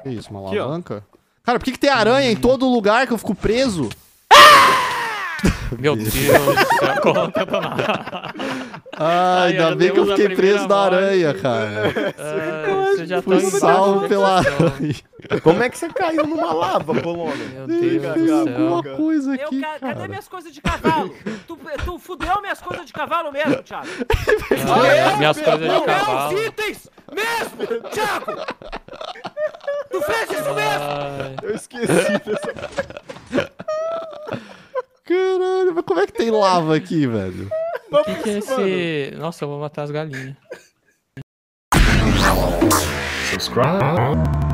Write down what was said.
Que isso, uma Aqui, ó. alavanca? Cara, por que tem aranha em todo lugar que eu fico preso? Meu Deus do céu, como que eu tô na... Ah, Aí, ainda já bem que eu temos a fiquei preso na primeira aranha, morte. cara. Você já Fui tá em salvo casa, pela né? aranha. Como é que você caiu numa lava, Polônia? Meu Tem Deus do céu. alguma coisa aqui, Cadê cara. minhas coisas de cavalo? Tu fudeu minhas coisas de cavalo mesmo, Thiago. Ah, minhas coisas de cavalo. Meus itens mesmo, Thiago. Tu fez isso mesmo. Ai, Eu esqueci dessa... Caralho, mas como é que tem lava aqui, velho? o que é esse... Nossa, eu vou matar as galinhas. Subscribe.